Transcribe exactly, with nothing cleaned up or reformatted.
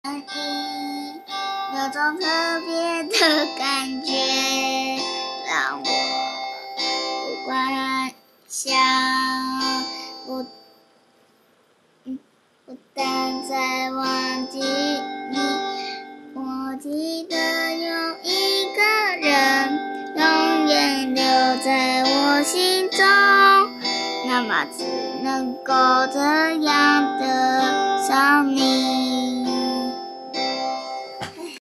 意，有种特别的感觉，让我不管想，不不但在忘记你，我记得有一个人永远留在我心中，那么只能够这样的想你。